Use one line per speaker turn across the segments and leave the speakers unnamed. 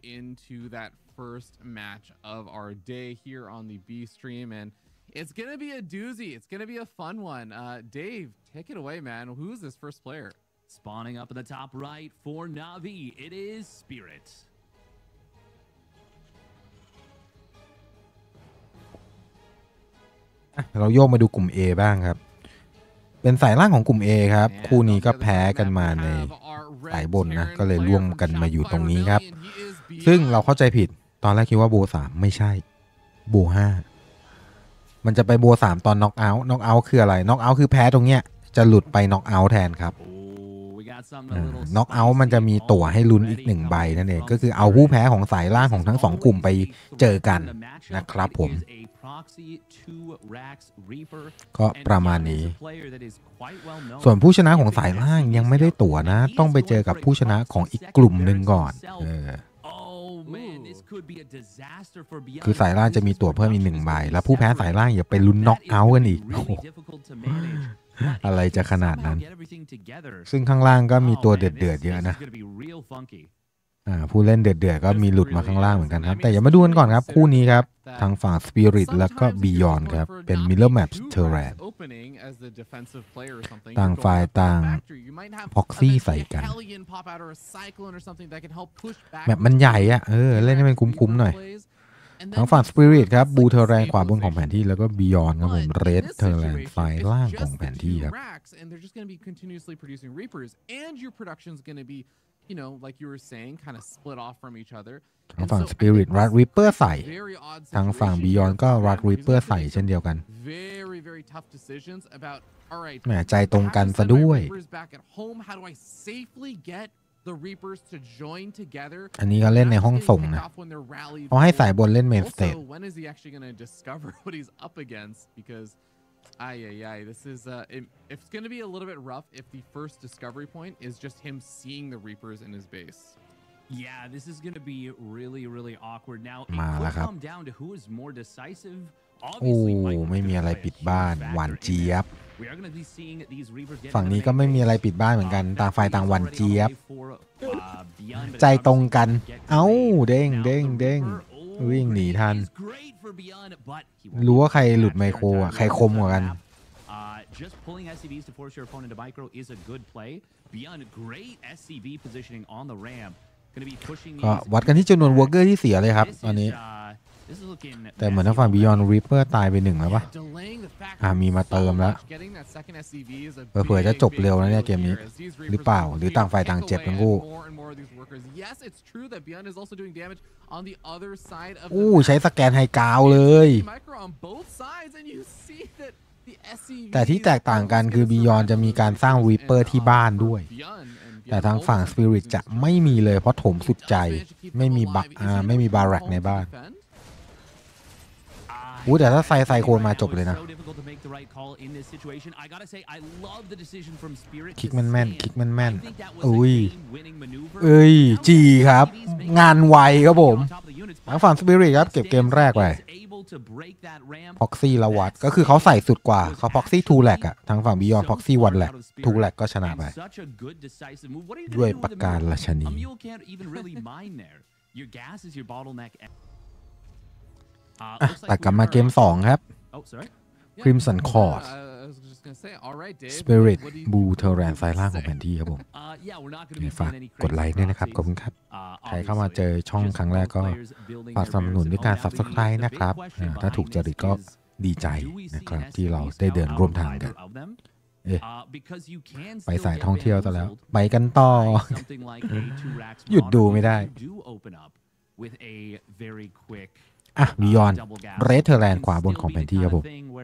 into that first match of our day here on the B stream, and it's gonna be a doozy. It's gonna be a fun one. Dave, take it away, man. Who's this first player?
Spawning up in the top right for Na'Vi, it is Spirit.
เราโยกมาดูกลุ่ม A บ้างครับเป็นสายล่างของกลุ่ม A ครับคู่นี้ก็แพ้กันมาในสายบนนะก็เลยร่วมกันมาอยู่ตรงนี้ครับซึ่งเราเข้าใจผิดตอนแรกคิดว่าโบ3ไม่ใช่โบ5มันจะไปโบ3ตอนน็อกเอาท์คืออะไรน็อกเอาท์คือแพ้ตรงเนี้ยจะหลุดไปน็อกเอาท์แทนครับน็อกเอาท์มันจะมีตั๋วให้ลุ้นอีก1ใบนั่นเองก็คือเอาผู้แพ้ของสายล่างของทั้ง2กลุ่มไปเจอกันนะครับผมก็ประมาณนี้ส่วนผู้ชนะของสายล่างยังไม่ได้ตั๋วนะต้องไปเจอกับผู้ชนะของอีกกลุ่มหนึ่งก่อนคือสายล่างจะมีตั๋วเพิ่มอีก1ใบแล้วผู้แพ้สายล่างอย่าไปลุ้นน็อกเอาท์กันอีกอะไรจะขนาดนั้นซึ่งข้างล่างก็มีตัวเดือดเยอะนะผู้เล่นเดือดก็มีหลุดมาข้างล่างเหมือนกันครับแต่อย่ามาดูกันก่อนครับคู่นี้ครับทางฝั่ง Spirit แล้วก็ Beyond ครับเป็น Mirror Match Terran ต่างฝ่ายต่าง Proxy ใส่กันแบบมันใหญ่อะเล่นให้มันคุ้มๆหน่อยทางฝั่ง Spirit ครับบูเทอร์แรนขวาบนของแผนที่แล้วก็ Beyond ครับผม Red เทอร์แรนซ้ายล่างของแผนที่ครับ
you know, like you were saying, kind of split off from each other.
ทางฝั่ง Spirit Rat Reaper ใส่ทางฝั่ง Beyond ก็ Rat Reaper ใส่เช่นเดียวกันแหมใจตรงกันซะด้วยอันนี้ก็เล่นในห้องส่งนะเขาให้สายบนเล่นเมนสเตจ
this is it's going to be a little bit rough if the first discovery point is just him seeing the Reapers in his base.
Yeah, this is going to be really awkward. Now, it will come down to who is more decisive.
โอ้ไม่มีอะไรปิดบ้านหวานเจี๊ยบฝั่งนี้ก็ไม่มีอะไรปิดบ้านเหมือนกันต่างฝ่ายต่างหวานเจี๊ยบใจตรงกันเอ้าเด้งวิ่งหนีทันรู้ว่าใครหลุดไมโครอ่ะใครคมกว่ากัน
Just pulling SCVs to force your opponent to micro is a good play. Beyond great SCV positioning on the ramp. Going to be pushing
ก็วัดกันที่จำนวนวอร์เกอร์ที่เสียเลยครับตอนนี้แต่เหมือนทางฝั่ง Beyond Reaper ตายไป1แล้วปะมีมาเติมแล้วเผื่อจะจบเร็วนะเนี่ยเกมนี้หรือเปล่าหรือต่างฝ่ายต่างเจ็บทั้งคู่ใช้สแกนไฮกราวเลยแต่ที่แตกต่างกันคือ Beyond จะมีการสร้าง Reaper ที่บ้านด้วยแต่ทางฝั่ง Spirit จะไม่มีเลยเพราะถมสุดใจไม่มีบารักในบ้านแต่ถ้าไซโคนมาจบเลยนะคิกแม่นจีครับงานไวครับผมทางฝั่ง Spirit ครับเก็บเกมแรกไปProxy ละวัดก็คือเขาใส่สุดกว่าเขา Proxy 2 แลกอะทางฝั่ง Beyond Proxy 1 แลก2 แลกก็ชนะไปด้วยประการราชนีแต่กลับมาเกม2ครับ Crimson Court Spirit Blue Terran ซ้ายล่างของแผนที่ครับผมฝากกดไลค์ด้วยนะครับขอบคุณครับใครเข้ามาเจอช่องครั้งแรกก็ฝากสนับสนุนด้วยการ Subscribe นะครับถ้าถูกจริตก็ดีใจนะครับที่เราได้เดินร่วมทางกันไปสายท่องเที่ยวซะแล้วไปกันต่อหยุดดูไม่ได้Beyond Red Terran ขวาบนของแผนที่ครับผม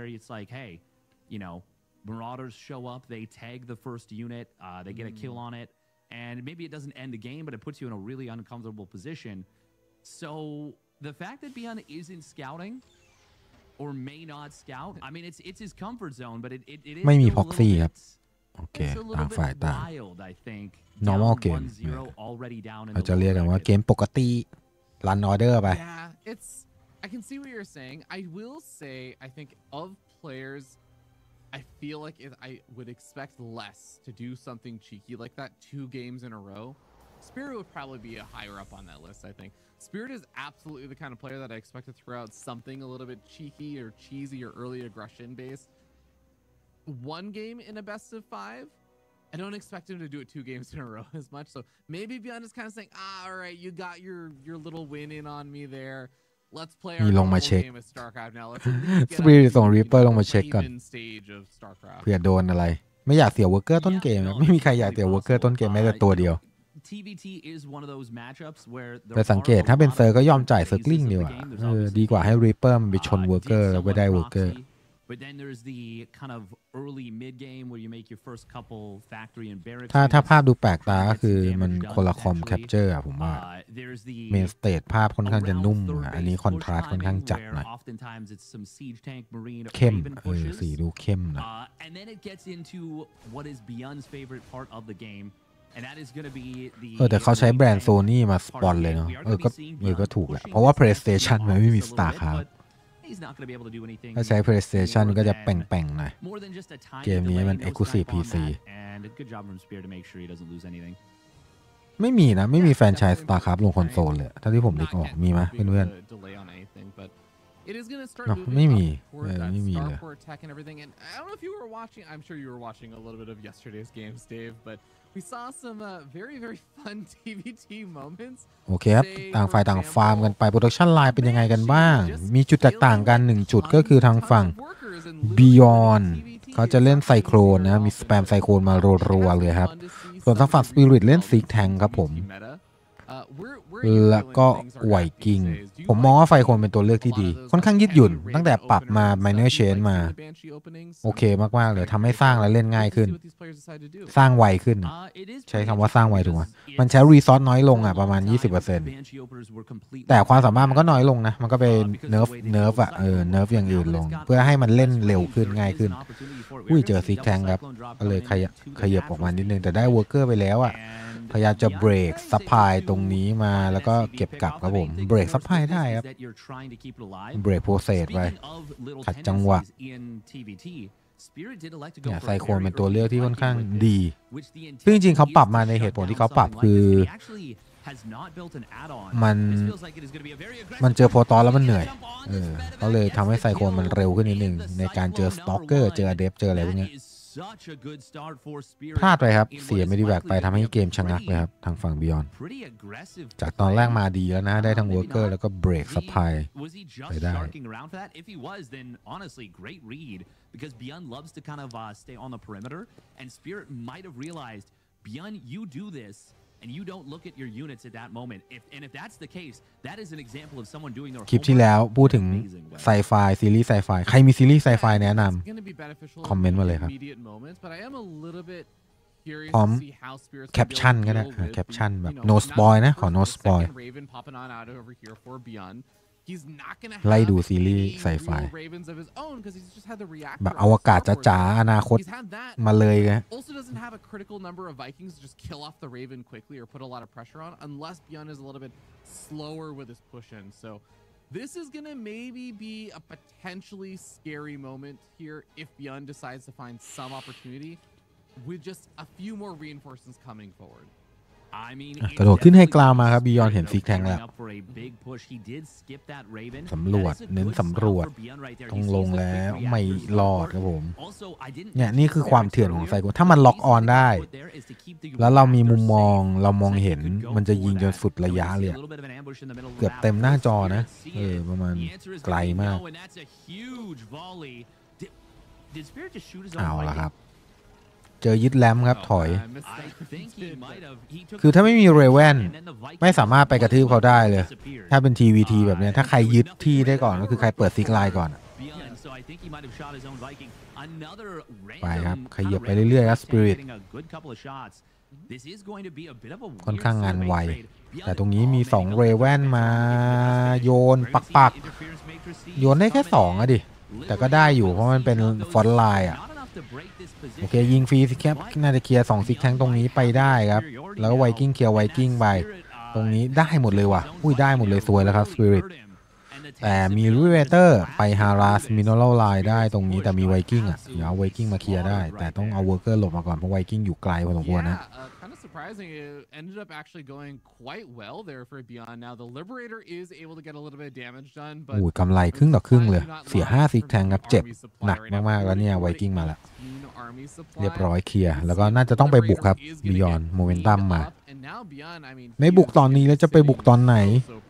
Marauders show up, they tag the first unit, they get a kill on it, and maybe it doesn't end the game, but it puts you in a really uncomfortable position. So the fact that Beyond isn't scouting or may not scout, I mean, it's his comfort zone, but it is
ไม่มี Proxy ครับโอเคต่างฝ่ายต่าง normal เกมเราจะเรียกกันว่าเกมปกติ run order ไป
I can see what you're saying. I will say, I think of players, I feel like I would expect less to do something cheeky like that 2 games in a row. Spirit would probably be a higher up on that list, I think. Spirit is absolutely the kind of player that I expect to throw out something a little bit cheeky or cheesy or early aggression based. One game in a best of 5. I don't expect him to do it 2 games in a row as much. So maybe Beyond is kind of saying, all right, you got your little win in on me there. Let's play our normal game of StarCraft now. Let's
Spirit ส่ง Reaper ลงมาเช็คก่อน
stage of StarCraft.
เผื่อโดนอะไรไม่อยากเสีย Worker ต้นเกมไม่มีใครอยากเสีย Worker ต้นเกมแม้แต่ตัวเดียวแต่สังเกตถ้าเป็นเซอร์ก็ยอมจ่ายเซอร์กลิงดีกว่าดีกว่าให้ Reaper มันไปชน Worker แล้วไปได้ Worker
But then there's the kind of early mid game where you make your first couple factory and barracks
ถ้าภาพดูแปลกตาก็คือมันคนละคอมแคปเจอร์อะผมว่าเมนสเตจภาพค่อนข้างจะนุ่มอันนี้คอนทราสต์ค่อนข้างจัดหน่อยเข้มสีดูเข้มหน่อย
and then it gets into what is Beyond's favorite part of the game and that is going to be the
แต่เขาใช้แบรนด์โซนี่มาสปอนเลยเนาะก็ถูกแหละเพราะว่า PlayStation มันไม่มี StarCraftถ้าใช้ PlayStation ก็จะแป่งๆหน่อยเกมนี้มัน Exclusive PC ไม่มีนะไม่มีแฟรนไชส์ StarCraft ลงคอนโซลเลยถ้าที่ผมนึกออกมีไหมเพื่อนๆไม่มีไม่มีเลย
I don't know if you were watching. I'm sure you were watching a little bit of yesterday's games, Dave, but we saw some very fun TVT moments.
โอเคครับต่างฝ่ายต่างฟาร์มกันไปโปรดักชันไลน์เป็นยังไงกันบ้างมีจุดแตกต่างกัน1จุดก็คือทางฝั่ง Beyond เขาจะเล่นไซโครนนะมีสแปมไซโครนมารัวๆเลยครับส่วนทางฝั่ง Spirit เล่นซิกแทงครับผมแล้วก็ไวกิ้งผมมองว่าไฟโคนเป็นตัวเลือกที่ดีค่อนข้างยืดหยุ่นตั้งแต่ปรับมา Minor Change มาโอเคมากๆเลยทำให้สร้างและเล่นง่ายขึ้นสร้างไวขึ้นใช้คำว่าสร้างไวถูกไหมมันใช้รีซอสน้อยลงประมาณ 20% แต่ความสามารถมันก็น้อยลงนะมันก็ไปเนิร์ฟเนิร์ฟอย่างอื่นลงเพื่อให้มันเล่นเร็วขึ้นง่ายขึ้นเจอซิกแทงครับก็เลยขยับออกมานิดนึงแต่ได้เวิร์กเกอร์ไปแล้วพยายามจะเบรกซัพพลายตรงนี้มาแล้วก็เก็บกลับครับผมเบรกซัพพลายได้ครับเบรกโปรเซสไปขัดจังหวะไซโคนเป็นตัวเลือกที่ค่อนข้างดีซึ่งจริงๆเขาปรับมาในเหตุผลที่เขาปรับคือมันเจอโปรตอนแล้วมันเหนื่อยเขาเลยทำให้ไซโคนมันเร็วขึ้นนิดนึงในการเจอสต็อกเกอร์เจออะเดฟเจออะไรพวกนี้พลาดไปครับเสียไม่ดีแบกไปทำให้เกมชะงักเลยครับทางฝั่ง Beyond จากตอนแรกมาดีแล้วนะได้ทั้ง Worker แล้วก็เบรกซัพพลายไปได้
because Beyond loves to kind of stay on the perimeter and Spirit might have realized Beyond you do this and you don't look at your units at that moment if that's the case that is an example of someone doing their
คลิปที่แล้วพูดถึงไซไฟซีรีส์ไซไฟใครมีซีรีส์ไซไฟแนะนำคอมเมนต์มาเลยครับพร้อมแคปชั่นก็ได้แคปชั่นแบบ no spoil นะขอ no spoil ไล่ดูซีรีส์ไซไฟแบบอวกาศจ๋าๆอนาคตมาเลยไง
Also doesn't have a critical number of Vikings to just kill off the Raven quickly or put a lot of pressure on unless Beyond is a little bit slower with his push in. So this is gonna maybe be a potentially scary moment here if Beyond decides to find some opportunity with just a few more reinforcements coming forward.
กระโดดขึ้นให้กลาวมาครับ Beyond เห็นซิกแทงแล้วสำรวจเน้นสำรวจต้องลงแล้วไม่รอดครับผมเนี่ยนี่คือความเถื่อนของไซโคถ้ามันล็อกออนได้แล้วเรามีมุมมองเรามองเห็นมันจะยิงจนสุดระยะเลยเกือบเต็มหน้าจอนะประมาณไกลมากเอาละครับเจอยึดแลมครับถอยคือถ้าไม่มีเรเวนไม่สามารถไปกระทืบเขาได้เลยถ้าเป็น TVT แบบนี้ถ้าใครยึดที่ได้ก่อนก็คือใครเปิดซิกไลน์ก่อนไปครับขยับไปเรื่อยๆครับ Spirit ค่อนข้างงานไวแต่ตรงนี้มี2เรเวนมาโยนปักโยนได้แค่2ดิแต่ก็ได้อยู่เพราะมันเป็นฟอนต์ไลน์โอเคยิงฟรีซิกแคปน่าจะเคลียร์2ซิกแทงตรงนี้ไปได้ครับแล้วไวกิ้งเคลียร์ไวกิ้งไปตรงนี้ได้หมดเลยว่ะได้หมดเลยสวยแล้วครับ Spirit แต่มีรูเวเตอร์ไปฮาราสมินอรัลไลน์ได้ตรงนี้แต่มีไวกิ้งอย่าเอาไวกิ้งมาเคลียร์ได้แต่ต้องเอาเวิร์กเกอร์หลบมาก่อนเพราะไวกิ้งอยู่ไกลพอสมควรนะ
surprising, it ended up actually going quite well there for Beyond. Now the Liberator is able to get a little bit of damage done, but
โอ้ยกำไรครึ่งต่อครึ่งเลยเสีย5ซิกแทงครับเจ็บหนักมากๆแล้วเนี่ยไวกิ้งมาแล้วเรียบร้อยเคลียร์แล้วก็น่าจะต้องไปบุกครับบิยอนโมเมนตัมมาไม่บุกตอนนี้แล้วจะไปบุกตอนไหน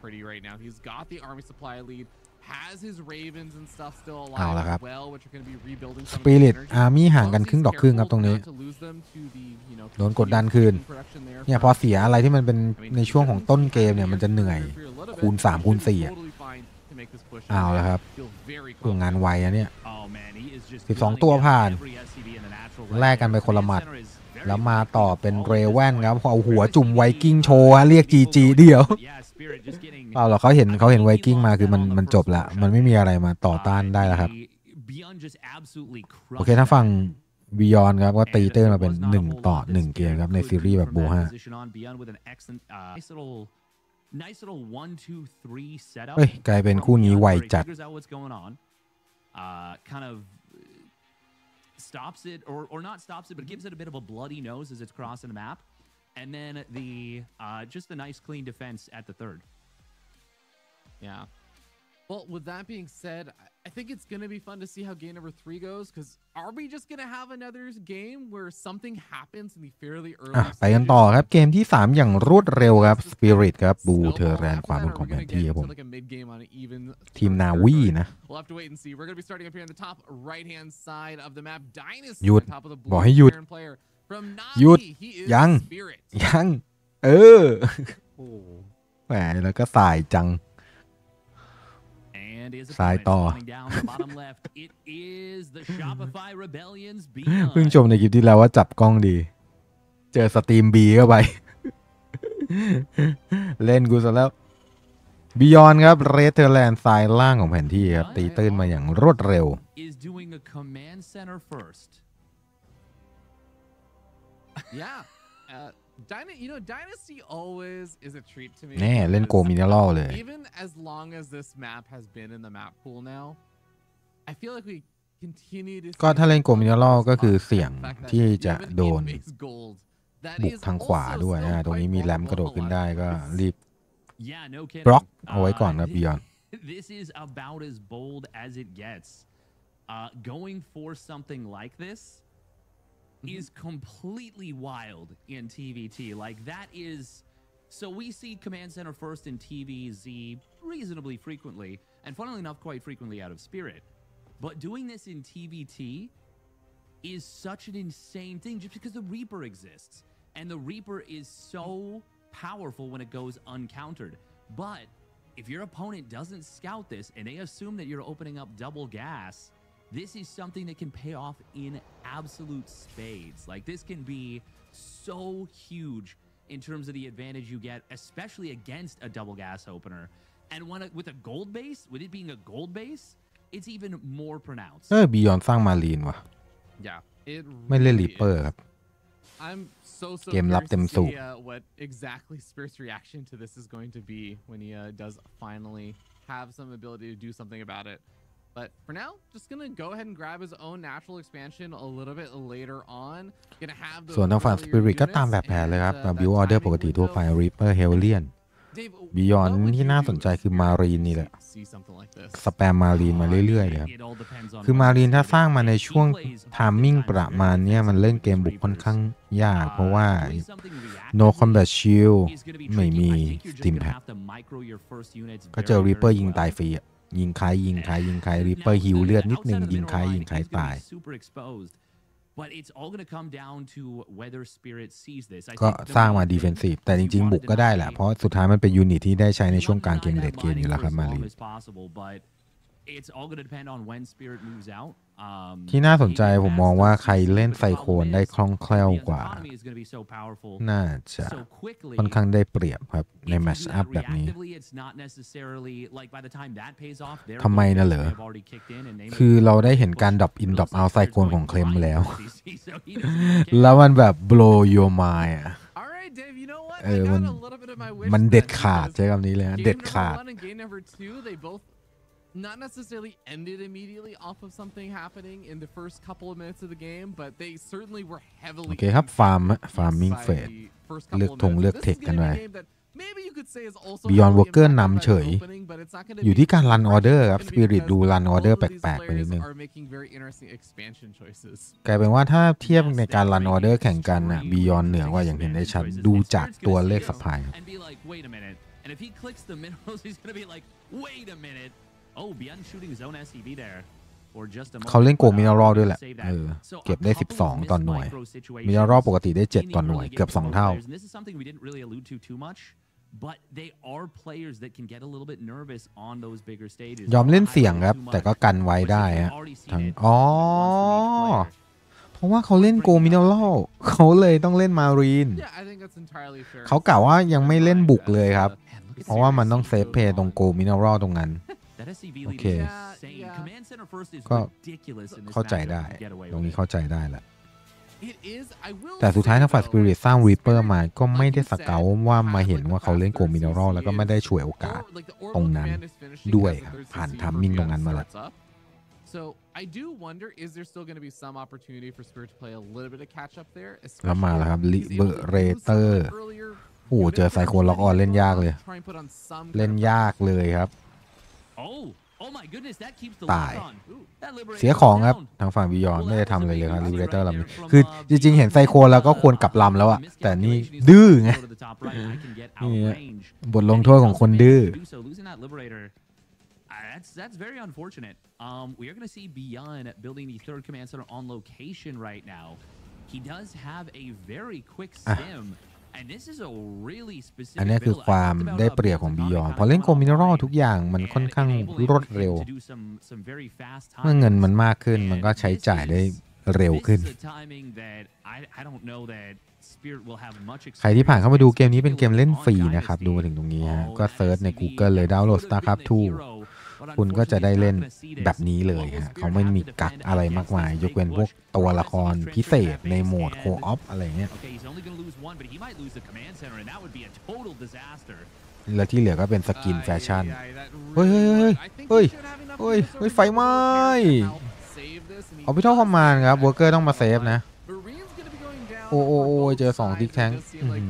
เอาละครับสปิริตอาร์มี่ห่างกันครึ่งต่อครึ่งครับตรงนี้โดนกดดันคืนเนี่ยพอเสียอะไรที่มันเป็นในช่วงของต้นเกมเนี่ยมันจะเหนื่อยคูณ3คูณ4เอาละครับงานไวอะเนี่ย12ตัวผ่านแลกกันไปคนละหมัดแล้วมาต่อเป็นเรเว่นครับเอาหัวจุ่มไวกิ้งโชว์เรียกจีจีเดียวเอาหรอเขาเห็นไวกิ้งมาคือมันจบละมันไม่มีอะไรมาต่อต้านได้แล้วครับโอเคถ้าฟังบิยอนครับก็ตีเต้นมาเป็น1-1เกมครับในซีรีส์แบบโบฮาเฮ้ยกลายเป็นคู่นี้ไวจัด
kind of stops it or not stops it but gives it a bit of a bloody nose as it's crossing the map and then the just a nice clean defense at the third.
Yeah, well, with that being said, I think it's going to be fun to see how game number 3 goes, because are we just going to have another game where something happens in the fairly early
ไปกันต่อครับเกมที่3อย่างรวดเร็วครับ Spirit ครับบูเทอร์แรนความบนของแผนที่ครับผมทีมนาวีนะหยุดบอกให้หยุดยังแหมแล้วก็สายจังสายต่อเพิ่งชมในคลิปที่แล้วว่าจับกล้องดีเจอสตรีมบีเข้าไป เล่นกูซะแล้วบิยอนครับเรเทอร์แลนด์ซ้ายล่างของแผนที่ครับตีตื้นมาอย่างรวดเร็ว
Dynasty always is a treat to me
แน่เล่นโกมิเนอรัลเลย
Even as long as this map has been in the map pool now I feel like we continue to
ก็ถ้าเล่นโกมิเนอรัลก็คือเสี่ยงที่จะโดนบุกทางขวาด้วยนะตรงนี้มีแรมกระโดดขึ้นได้ก็รีบบล็อกเอาไว้ก่อนครับบิยอน
This is about as bold as it gets going for something like this is completely wild in TVT. Like that is, so we see Command Center first in TVZ reasonably frequently, and funnily enough, quite frequently out of Spirit. But doing this in TVT is such an insane thing just because the Reaper exists. And the Reaper is so powerful when it goes uncountered. But if your opponent doesn't scout this and they assume that you're opening up double gas, this is something that can pay off in absolute spades. Like this can be so huge in terms of the advantage you get, especially against a double gas opener. And with a gold base, with it being a gold base, it's even more pronounced.
บิยอนสร้างมารีนว่ะ ไม่เล่นรีเปอร์ครับ
I'm so
เกมรับเต็มสูบ
what exactly Spirit's reaction to this is going to be when he does finally have some ability to do something about it. But for now, just gonna go ahead and grab his own natural expansion a little bit later on. Gonna have
ส่วนทางฝั่ง Spirit ก็ตามแบบแผนเลยครับมาบิวออเดอร์ปกติทั่วไป Reaper Hellion บิยอนที่น่าสนใจคือมารีนนี่แหละสแปมมารีนมาเรื่อยๆเลยครับคือมารีนถ้าสร้างมาในช่วงไทมิ่งประมาณนี้มันเล่นเกมบุกค่อนข้างยากเพราะว่า No Combat Shield ไม่มี Steam Pack ก็เจอ Reaper ยิงตายฟรียิงใครริปเปอร์ฮิวเลือดนิดนึงยิงใครตายก็สร้างมาดีเฟนซีฟแต่จริงๆบุกก็ได้แหละเพราะสุดท้ายมันเป็นยูนิตที่ได้ใช้ในช่วงกลางเกมเลดเกมอยู่แล้วครับมารีที่น่าสนใจผมมองว่าใครเล่นไซโคนได้คล่องแคล่วกว่าน่าจะค่อนข้างได้เปรียบครับในแมชอัพแบบนี้ทำไมนะเหรอคือเราได้เห็นการดรอปอินดรอปเอาไซโคนของเคลมแล้วแล้วมันแบบ blow your mind อ่ะมันเด็ดขาดใช้คำนี้เลยนะเด็ดขาด
not necessarily ended immediately off of something happening in the first couple of minutes of the game, but they certainly were
โอ
heavily
เคครับฟาร์มิงเฟสเลือกธงเลือกเทคกันไปBeyond Worker นำเฉยอยู่ที่การรันออเดอร์ครับ Spirit ดูรันออเดอร์แปลกๆไปนิดนึงกลายเป็นว่าถ้าเทียบในการรันออเดอร์แข่งกันนะ Beyond เหนือกว่าอย่างเห็นได้ชัดดูจากตัวเลขสัพพลาย
And if he clicks the minerals, he's going to be like, wait a minute. Oh, Beyond shooting zone SCV there. Or just a
เขาเล่นโกมินารัลด้วยแหละเก็บได้12ต่อหน่วยมินารัลปกติได้7ต่อหน่วยเกือบ2เท่า
This is something we didn't really allude to too much, but they are players that can get a little bit nervous on those bigger stages.
ยอมเล่นเสี่ยงครับแต่ก็กันไว้ได้ฮะทั้งเพราะว่าเขาเล่นโกมินารัลเขาเลยต้องเล่นมารีนเขากล่าวว่ายังไม่เล่นบุกเลยครับเพราะว่ามันต้องเซฟเพย์ตรงโกมินารัลตรงนั้นโอเคก็เข้าใจได้ตรงนี้เข้าใจได้แหละแต่สุดท้ายทางฝ่าย Spirit สร้าง Reaper มาก็ไม่ได้สเกลว่ามาเห็นว่าเขาเล่นโกมินารัลแล้วก็ไม่ได้ช่วยโอกาสตรงนั้นด้วยครับผ่านทัมมิ่งตรงนั้นมาแล้ว
So I do wonder, is there still going to be some opportunity for Spirit to play a little bit of catch up there?
แล้วมาแล้วครับ Liberator โอ้เจอไซโคล็อกออนเล่นยากเลยเล่นยากเลยครับตายเสียของครับทางฝั่งบิยอนไม่ได้ทำอะไรเลยครับ Liberator ลำนี้คือจริงๆเห็นไซโคแล้วก็ควรกลับลำแล้วอะแต่นี่ดื้อไงนี่บทลงโทษของคนดื้อ
That's very unfortunate. We are going to see Beyond building the third command center on location right now. He does have a very quick sim, and this is a really specific.
อันนี้คือความได้เปรียบของ Beyond พอเล่นโกมินารัลทุกอย่างมันค่อนข้างรวดเร็วเมื่อเงินมันมากขึ้นมันก็ใช้จ่ายได้เร็วขึ้นใครที่ผ่านเข้ามาดูเกมนี้เป็นเกมเล่นฟรีนะครับดูมาถึงตรงนี้ฮะก็เซิร์ชใน Google เลยดาวน์โหลด StarCraft 2คุณก็จะได้เล่นแบบนี้เลยฮะเขาไม่มีกักอะไรมากมายยกเว้นพวกตัวละครพิเศษในโหมดโคออฟอะไรเงี้ยแล้วที่เหลือก็เป็นสกินแฟชั่นเฮ้ยไฟไหม้เอาพี่ท่อคอมมานด์ครับเวอร์เกอร์ต้องมาเซฟนะโอ้เจอ2ทิกแทง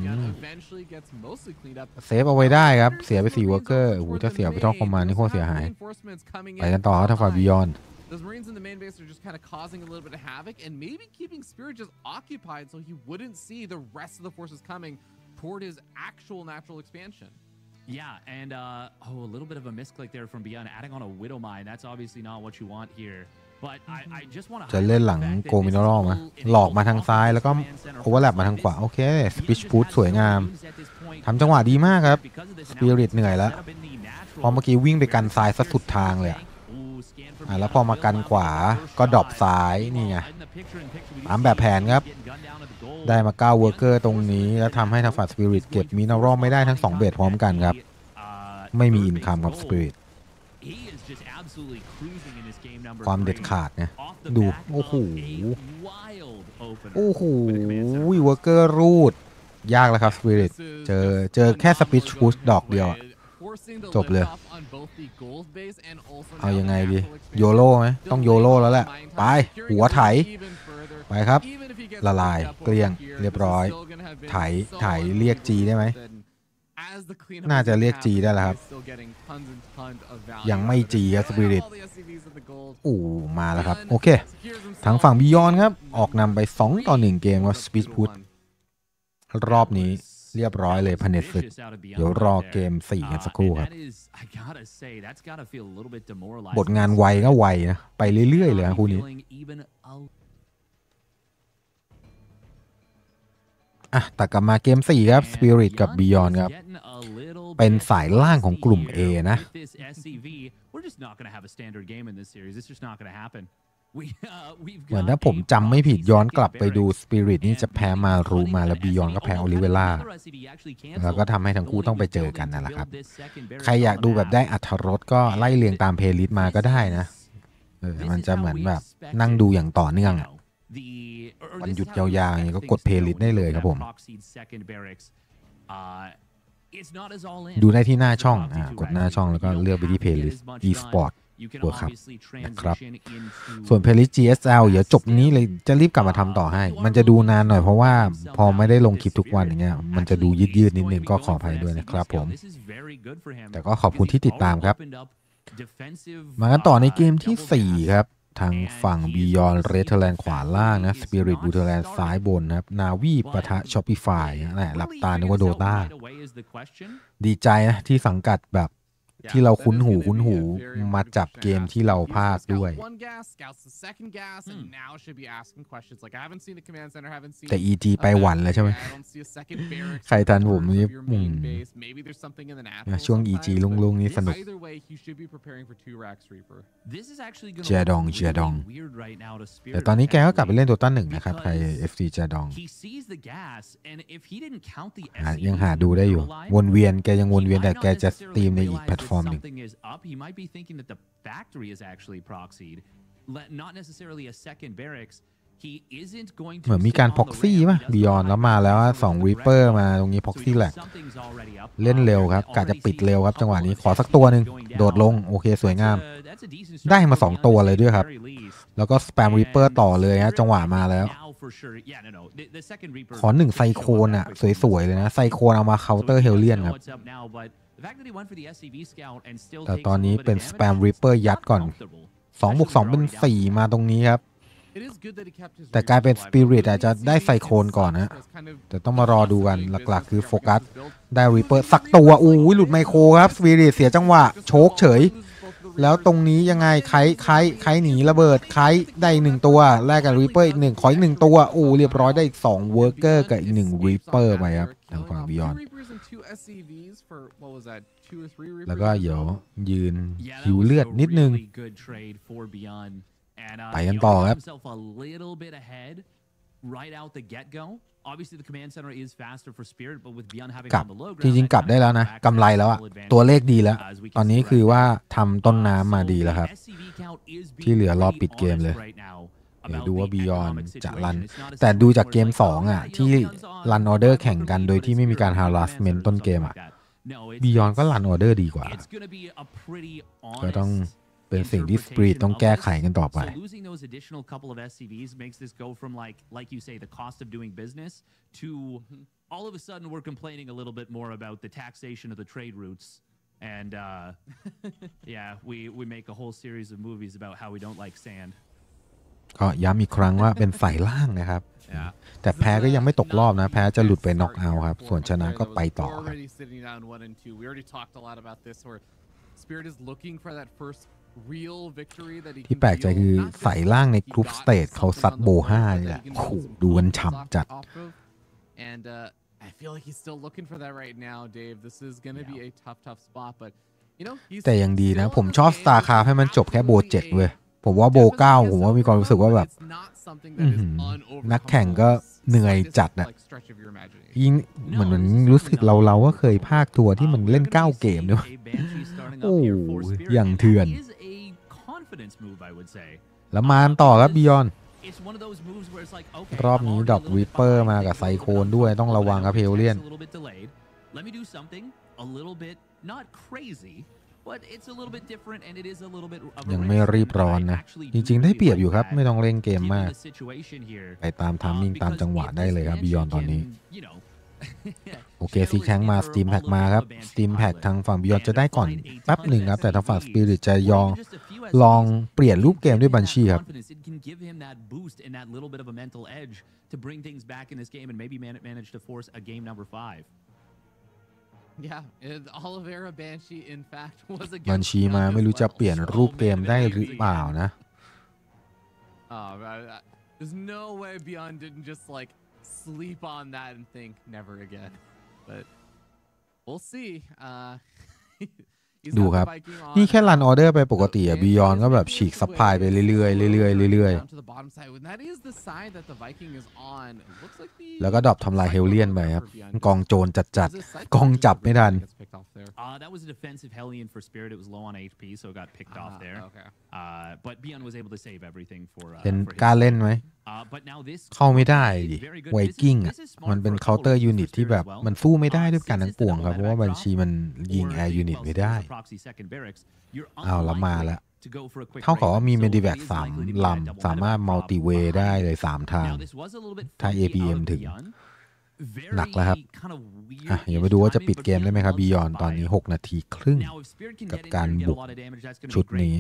เซฟเอาไว้ได้ครับเสียไป4 worker โอ้โหถ้าเสียไปท่อคอมมานด์นี่โคตรเสียหายไปกันต่อครับทางฝ่าย Beyond
Those Marines in the main base are just kind of causing a little bit of havoc and maybe keeping Spirit just occupied so he wouldn't see the rest of the forces coming toward his actual natural expansion.
Yeah, and a little bit of a misclick there from Beyond adding on a Widow Mine. That's obviously not what you want here. But I just want to
จะเล่นหลังโกมินารัลมั้ยหลอกมาทางซ้ายแล้วก็โอเวอร์แลปมาทางขวาโอเคสปิชพุทสวยงามทำจังหวะดีมากครับสปิริตเหนื่อยแล้วพอเมื่อกี้วิ่งไปกันซ้ายซะสุดทางเลยแล้วพอมากันขวาก็ดรอปซ้ายนี่ไงตามแบบแผนครับได้มา9เวอร์เกอร์ตรงนี้แล้วทำให้ทางฝ่ายสปิริตเก็บมินารัลไม่ได้ทั้ง2เบสพร้อมกันครับไม่มีอินคัมกับสปิริตความเด็ดขาดนะดูโอ้โหเวอร์เกอร์รูดยากแล้วครับสปิริตเจอแค่สปิชพุชดอกเดียวจบเลยเอายังไงดีโยโร่ไหมต้องโยโร่แล้วแหละไปหัวไถไปครับละลายเกลี้ยงเรียบร้อยไถเรียกจีได้ไหมน่าจะเรียกจีได้แล้วครับยังไม่จีครับสปิริตมาแล้วครับโอเคทางฝั่ง Beyond ครับออกนำไป2-1เกมกับ Speed Push รอบนี้เรียบร้อยเลยพเนศึกเดี๋ยวรอเกม4กันสักครู่ครับบทงานไวก็ไวนะไปเรื่อยๆเลยนะคู่นี้แต่กลับมาเกม4ครับ Spirit กับ Beyond ครับเป็นสายล่างของกลุ่ม A นะเหมือนถ้าผมจำไม่ผิดย้อนกลับไปดู Spirit นี่จะแพ้มารูมาแล้ว Beyond ก็แพ้โอลิเวล่าแล้วก็ทำให้ทั้งคู่ต้องไปเจอกันนั่นแหละครับใครอยากดูแบบได้อรรถรสก็ไล่เรียงตามเพลย์ลิสต์มาก็ได้นะมันจะเหมือนแบบนั่งดูอย่างต่อเนื่องวันหยุดยาวๆอย่างนี้ก็กดเพลย์ลิสต์ได้เลยครับผมดูได้ที่หน้าช่องกดหน้าช่องแล้วก็เลือกไปที่เพลย์ลิสต์ e-sport ตัวครับนะครับส่วนเพลิ GSL เดี๋ยวจบนี้เลยจะรีบกลับมาทำต่อให้มันจะดูนานหน่อยเพราะว่าพอไม่ได้ลงคลิปทุกวันอย่างเงี้ยมันจะดูยืดนิดนึงก็ขออภัยด้วยนะครับผมแต่ก็ขอบคุณที่ติดตามครับมากันต่อในเกมที่4ครับทางฝั่ง Beyond Retherland ขวาล่างนะ Spirit Borderland ซ้ายบนนะครับ Navi ปะทะ Shopify นะหลับตานึกว่า Dota ดีใจนะที่สังกัดแบบที่เราคุ้นหูมาจับเกมที่เราพากด้วยแต่ EG ไปหวันแล้วใช่ไหมใครทันผมนี่ช่วง EG ลุงๆนี่สนุกเจดองแต่ตอนนี้แกก็กลับไปเล่นโดต้า1นะครับใคร FC เจดองยังหาดูได้อยู่วนเวียนแกยังวนเวียนแต่แกจะสตรีมในอีกแพลตฟอร์มหนึ่งเหมือนมีการพ็อกซี่ป่ะบิยอนแล้วมาแล้ว2 Reaper มาตรงนี้พ็อกซี่แหละเล่นเร็วครับกะจะปิดเร็วครับจังหวะนี้ขอสักตัวหนึ่งโดดลงโอเคสวยงามได้มา2ตัวเลยด้วยครับแล้วก็สแปม Reaper ต่อเลยฮะจังหวะมาแล้วขอ1ไซโคนอ่ะสวยๆเลยนะไซโคนเอามาเคาน์เตอร์เฮลเลียนครับแต่ตอนนี้เป็นสแปม Reaper ยัดก่อน2+2เป็น4มาตรงนี้ครับแต่กลายเป็น Spirit อาจจะได้ไซโคนก่อนนะแต่ต้องมารอดูกันหลักๆคือโฟกัสได้ Reaper สักตัวหลุดไมโครครับ Spirit เสียจังหวะโชกเฉยแล้วตรงนี้ยังไงใครหนีระเบิดใครได้1ตัวแลกกับ Reaper อีก1ขออีก1ตัวเรียบร้อยได้อีก2 Worker กับอีก1 Reaper ไปครับทางฝั่ง Beyond แล้วก็เดี๋ยวยืนหิวเลือดนิดนึงไปกันต่อครับกลับจริงๆกลับได้แล้วนะกำไรแล้วอะตัวเลขดีแล้วตอนนี้คือว่าทำต้นน้ำมาดีแล้วครับที่เหลือรอปิดเกมเลยเดี๋ยวดูว่า Beyond จะรันแต่ดูจากเกม2อะที่รันออเดอร์แข่งกันโดยที่ไม่มีการ harassment ต้นเกมอะ Beyond ก็รันออเดอร์ดีกว่าก็ต้องเป็นสิ่งที่ Spirit ต้องแก้ไขกันต่อไปall of a sudden we're complaining a little bit more about the taxation of the trade routes and yeah we make a whole series of movies about how we don't like sand ก็ย้ำอีกครั้งว่าเป็นฝ่ายล่างนะครับแต่แพ้ก็ยังไม่ตกรอบนะแพ้จะหลุดไปน็อกเอาท์ครับส่วนชนะก็ไปต่อที่แปลกใจคือใส่ล่างในกรุ๊ปสเตจเขาซัดโบ5นี่แหละโอ้โหดูมันฉ่ำจัดI feel like he's still looking for that right now, Dave. This is gonna be a tough spot, but you know, แต่ยังดีนะผมชอบ StarCraft ให้มันจบแค่โบ7เว้ยผมว่าโบ9ผมว่ามีความรู้สึกว่าแบบนักแข่งก็เหนื่อยจัดนะยิ่งเหมือนรู้สึกเราก็เคยพากทัวร์ที่มันเล่น9เกมด้วยโอ้อย่างเถื่อนแล้วมาต่อครับ Beyondรอบนี้ดอก Reaper มากับไซโคนด้วยต้องระวังครับเพลเลียนยังไม่รีบร้อนนะจริงๆได้เปรียบอยู่ครับไม่ต้องเล่นเกมมากไปตามทามมิ่งตามจังหวะได้เลยครับ Beyond ตอนนี้โอเคซีแข้งมา Steam Pack มาครับ Steam Pack ทางฝั่ง Beyond จะได้ก่อนแป๊บหนึ่งครับแต่ทางฝั่ง Spirit จะลองเปลี่ยนรูปเกมด้วยบัญชีครับบัญชีมาไม่รู้จะเปลี่ยนรูปเกมได้หรือเปล่านะ There's no way Beyond didn't just like sleep on that and think never again but we'll see ดูครับนี่แค่รันออเดอร์ไปปกติอะ Beyond ก็แบบฉีกซัพพลายไปเรื่อยๆแล้วก็ดรอปทำลายเฮลเลียนไปครับกองโจรจัดกองจับไม่ทันthat was a defensive Hellion for Spirit. It was low on HP, so it got picked off there. But Beyond was able to save everything for. เป็นกล้าเล่นไหมเข้าไม่ได้ดิไวกิ้งอ่ะมันเป็นเคาน์เตอร์ยูนิตที่แบบมันสู้ไม่ได้ด้วยกันทั้งปวงครับเพราะว่าบัญชีมันยิงแอร์ยูนิตไม่ได้เอาละมาแล้วเท่ากับว่ามีเมดิแบก3 ลำสามารถมัลติเวย์ได้เลย3 ทางถ้า APM ถึงหนักแล้วครับเดี๋ยวมาดูว่าจะปิดเกมได้ไหมครับบียอนตอนนี้6 นาทีครึ่งกับการบุกชุดนี้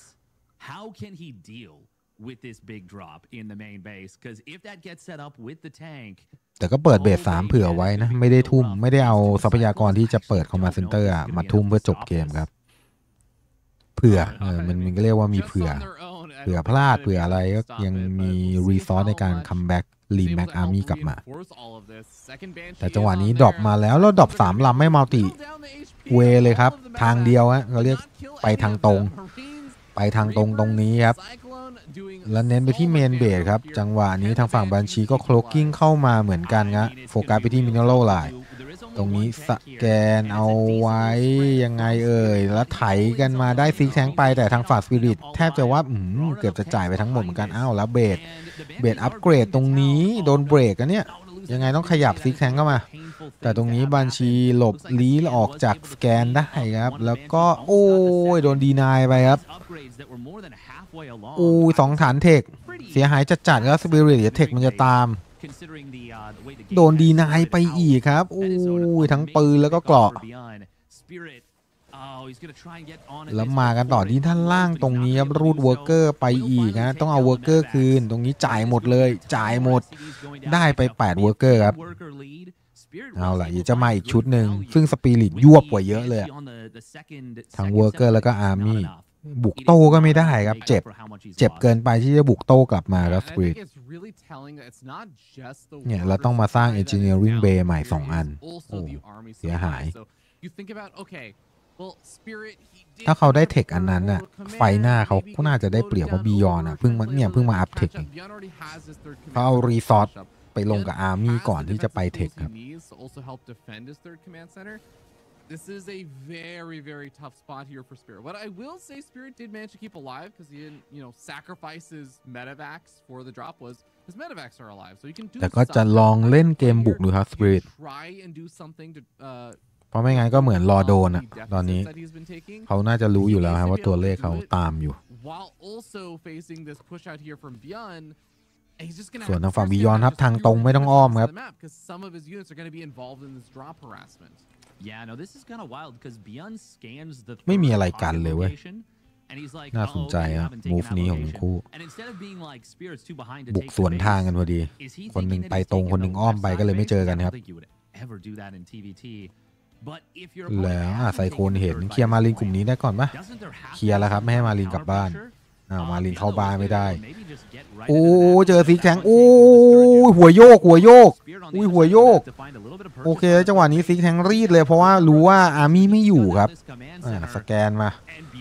แต่ก็เปิดเบส3เผื่อไว้นะไม่ได้ทุ่มไม่ได้เอาทรัพยากรที่จะเปิดคอมมานด์เซ็นเตอร์มาทุ่มเพื่อจบเกมครับเผื่อมันก็เรียกว่ามีเผื่อพลาดเผื่ออะไรก็ยังมีรีซอสในการคัมแบ็กรีแม็กอาร์มี่กลับมาแต่จังหวะนี้ดรอปมาแล้วดรอป3 ลำไม่มัลติเวเลยครับทางเดียวฮะเขาเรียกไปทางตรงตรงนี้ครับแล้วเน้นไปที่เมนเบสครับจังหวะนี้ทางฝั่งบัญชีก็โคลกิ้งเข้ามาเหมือนกันครับโฟกัสไปที่มินเนอรัลไลน์ตรงนี้สแกนเอาไว้ยังไงแล้วไถกันมาได้ซิกแทงไปแต่ทางฝั่งสปิริตแทบจะว่าเกือบจะจ่ายไปทั้งหมดเหมือนกันแล้วเบสอัปเกรดตรงนี้โดนเบรกกันเนี่ยยังไงต้องขยับซิกแทงเข้ามาแต่ตรงนี้บัญชีหลบลี้ออกจากสแกนได้ครับแล้วก็โอ้ยโดนดีนายไปครับ2 ฐานเทคเสียหายจัดครับสปิริตเดี๋ยวเทคมันจะตามโดนดีนายไปอีกครับทั้งปืนแล้วก็เกราะแล้วมากันต่อที่ท่านล่างตรงนี้ครับรูดเวิร์กเกอร์ไปอีกนะต้องเอาเวิร์กเกอร์คืนตรงนี้จ่ายหมดเลยจ่ายหมดได้ไป8เวิร์กเกอร์ครับเอาล่ะจะมาอีกชุดหนึ่งซึ่งสปิริตยวบกว่าเยอะเลยทั้งเวิร์กเกอร์แล้วก็อาร์มี่บุกโต้ก็ไม่ได้ครับเจ็บเกินไปที่จะบุกโต้กลับมาครับสปิริตเนี่ยเราต้องมาสร้าง Engineering Bay ใหม่2 อันเสียหายถ้าเขาได้เทคอันนั้นน่ะไฟหน้าเขาก็น่าจะได้เปรียบเพราะบียอนเพิ่งมาอัพเทคเขาเอารีซอสไปลงกับอาร์มี่ก่อนที่จะไปเทคครับ
This is a very, very tough spot here for Spirit. What I will say Spirit did manage to keep alive because he didn't, sacrifice his medevacs for the drop was his medevacs are alive. So you can do
แต่ก็จะลองเล่นเกมบุกดูครับ Spirit เพราะไม่งั้นก็เหมือนรอโดนอะตอนนี้เขาน่าจะรู้อยู่แล้วครับว่าตัวเลขเขาตามอยู่ส่วนทางฝั่งบียอนครับทางตรงไม่ต้องอ้อมครับไม่มีอะไรกันเลยเว้ยน่าสนใจครับมูฟนี้ของทั้งคู่บุกสวนทางกันพอดีคนหนึ่งไปตรงคนหนึ่งอ้อมไปก็เลยไม่เจอกันครับแล้วไซโคนเห็นเคลียร์มาลินกลุ่มนี้ได้ก่อนปะเคลียร์แล้วครับไม่ให้มาลินกลับบ้านมาลินเข้าบ้านไม่ได้โอ้เจอซิกแทงโอ้หัวโยกหัวโยกโอเคจังหวะนี้ซิกแทงรีดเลยเพราะว่ารู้ว่าอาร์มี่ไม่อยู่ครับสแกนมา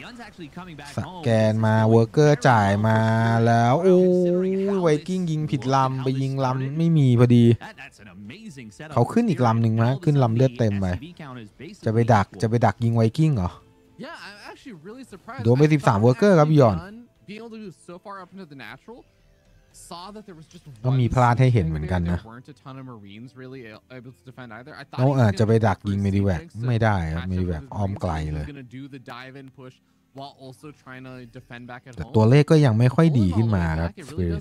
เวิร์กเกอร์จ่ายมาแล้วโอ้ไวกิ้งยิงผิดลำไปยิงลำไม่มีพอดีเขาขึ้นอีกลำหนึ่งนะขึ้นลำเลือดเต็มไปจะไปดักยิงไวกิ้งเหรอโดนไป13เวิร์กเกอร์ครับยอนก็มีพลาดให้เห็นเหมือนกันนะเราอาจจะไปดักยิงเมดิแวกไม่ได้ครับเมดิแวกอ้อมไกลเลยแต่ตัวเลขก็ยังไม่ค่อยดีขึ้นมาครับ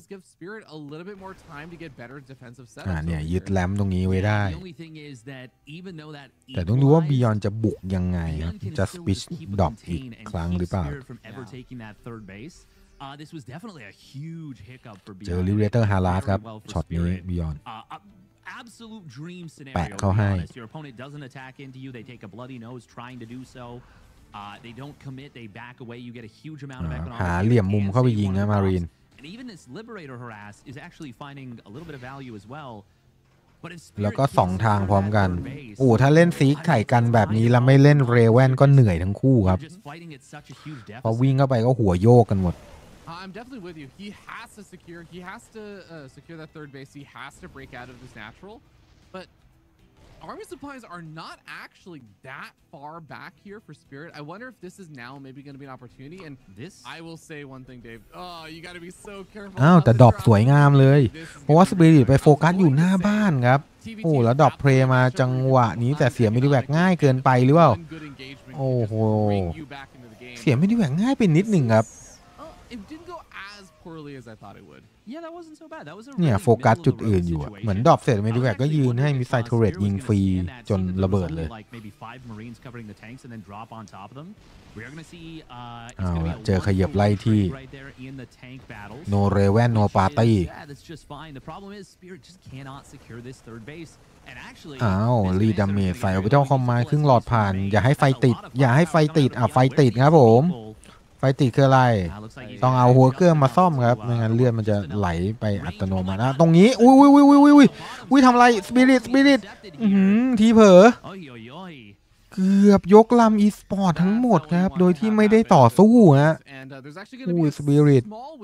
เนี่ยยึดแลมตรงนี้ไว้ได้แต่ต้องดูว่าบียอนจะบุกยังไงครับจะสปิชดรอปอีกครั้งหรือเปล่าเจอลิเวเตอร์ฮาราสครับช็อตนี้บียอนแปะเข้าให้หาเหลี่ยมมุมเข้าไปยิงนะมารีนแล้วก็2 ทางพร้อมกันถ้าเล่นซีกไข่กันแบบนี้แล้วไม่เล่นเรเว่นก็เหนื่อยทั้งคู่ครับพอวิ่งเข้าไปก็หัวโยกกันหมด
I'm definitely with you. He has to secure that third base. He has to break out of this natural. But army supplies are not actually that far back here for Spirit. I wonder if this is now maybe going to be an opportunity. And
this
I will say one thing, Dave. Oh, you got to be so careful.
อ้าวแต่ดรอปสวยงามเลยเพราะว่าสปิริตไปโฟกัสอยู่หน้าบ้านครับโอ้แล้วดรอปเพลย์มาจังหวะนี้แต่เสียมิดิแวกง่ายเกินไปหรือเปล่าโอ้โหเสียมิดิแวกง่ายไปนิดหนึ่งครับเนี่ยโฟกัสจุดอื่นอยู่เหมือนดรอปเสร็จมิดิแวกก็ยืนให้มิสไซล์เทเรตยิงฟรีจนระเบิดเลยเอาละเจอขยับไล่ที่โนเรเวนโนปาร์ตี้อ้าวรีดาเมจใส่ออร์บิทัลคอมมานด์ครึ่งหลอดผ่านอย่าให้ไฟติดอย่าให้ไฟติดไฟติดครับผมไฟติดคืออะไรต้องเอาหัวเครื่องมาซ่อมครับไม่งั้นเลือดมันจะไหลไปอัตโนมัตินะตรงนี้อุ้ยทำอะไรสปิริตทีเผลอเกือบยกลำอีสปอร์ตทั้งหมดครับโดยที่ไม่ได้ต่อสู้ฮะอุ้ยสปิริต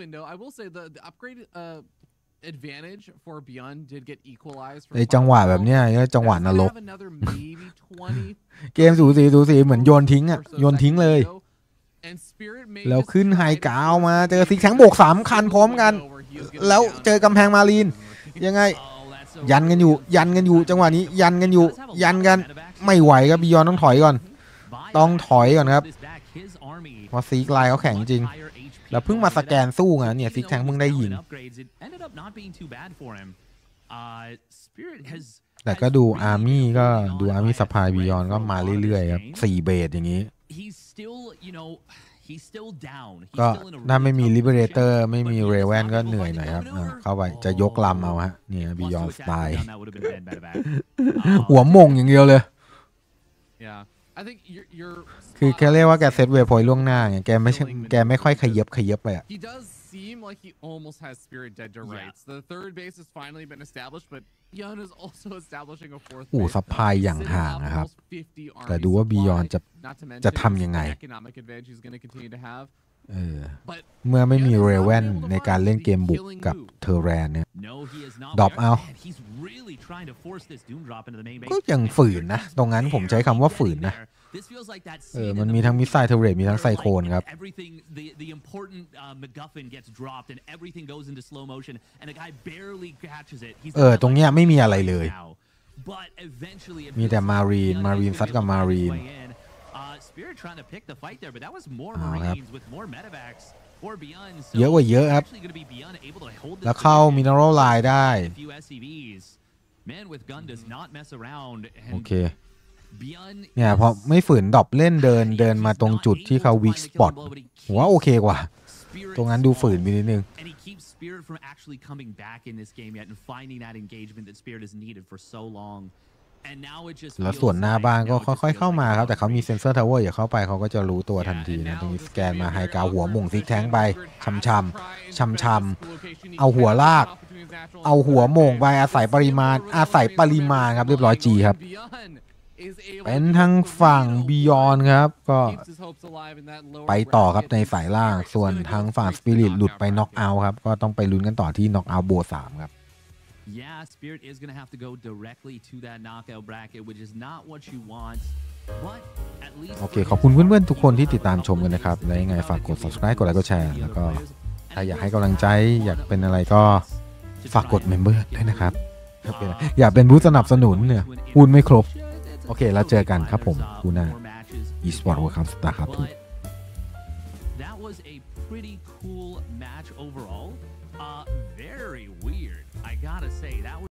ในจังหวะแบบเนี้ยจังหวะนรกเกมสูสีเหมือนโยนทิ้งเลยแล้วขึ้นไฮกราวมาเจอซิกแซงโบก3 คันพร้อมกันแล้วเจอกำแพงมารีนยังไงยันกันอยู่จังหวะนี้ยันกันไม่ไหวครับบิยอนต้องถอยก่อนครับเพราะซีกไลน์เขาแข็งจริงแล้วเพิ่งมาสแกนสู้ไงเนี่ยซิกแซงเพิ่งได้ยิงแต่ก็ดูอาร์มี่สปายบิยอนก็มาเรื่อยๆครับ4 เบสอย่างนี้ก็ถ้าไม่มีลิเบเรเตอร์ไม่มีเรเวนก็เหนื่อยหน่อยครับเข้าไปจะยกลำเอาฮะเนี่ยบิยอนสไตล์หัวมงอย่างเดียวเลยคือแกเรียกว่าแกเซตเวฟพอยต์ล่วงหน้าไงแกไม่ค่อยขยับไปอ่ะ
seem like he almost has Spirit dead to rights. The third base has finally been established, but Beyond is also establishing a fourth base.
ซัพพลายอย่างห่างนะครับแต่ดูว่า Beyond จะทำยังไงเมื่อไม่มีเรเวนในการเล่นเกมบุกกับเทอร์แรนเนี่ยดรอปเอาก็ยังฝืนนะตรงนั้นผมใช้คำว่าฝืนนะมันมีทั้งมิสไซล์เทอร์เรตมีทั้งไซโคลนครับตรงเนี้ยไม่มีอะไรเลยมีแต่มารีนซัดกับมารีนครับเยอะกว่าเยอะครับแล้วเข้ามินเนอรัลไลน์ได้โอเคเนี่ยพอไม่ฝืนดรอปเล่นเดินมาตรงจุดที่เขาวิกสปอตผมว่าโอเคกว่าตรงนั้นดูฝืนไปนิดนึงแล้วส่วนหน้าบ้านก็ค่อยๆเข้ามาครับแต่เขามีเซนเซอร์ทาวเวอร์อย่าเข้าไปเขาก็จะรู้ตัวทันทีนะตรงนี้สแกนมาไฮกราวหัวหม่งซิกแทงไปช้ำเอาหัวลากเอาหัวหม่งไปอาศัยปริมาณครับเรียบร้อยจีครับเป็นทางฝั่งบิยอนครับก็ไปต่อครับในสายล่างส่วนทางฝั่งสปิริตหลุดไปน็อกเอาท์ครับก็ต้องไปลุ้นกันต่อที่น็อกเอาท์โบ3ครับ
Yeah, Spirit is going to have to go directly to that knockout bracket, which is not what you want. But at least
โอเคขอบคุณเพื่อนๆทุกคนที่ติดตามชมกันนะครับและยังไงฝากกด subscribe กดไลค์กดแชร์แล้วก็ถ้าอยากให้กำลังใจอยากเป็นอะไรก็ฝากกด member ด้วยนะครับอยากเป็นผู้สนับสนุนเนี่ยพูดไม่ครบโอเคแล้วเจอกันครับผมคู่หน้า eSport World Cup Star ครับ
That was a pretty cool match overall. Very weird. I gotta say that was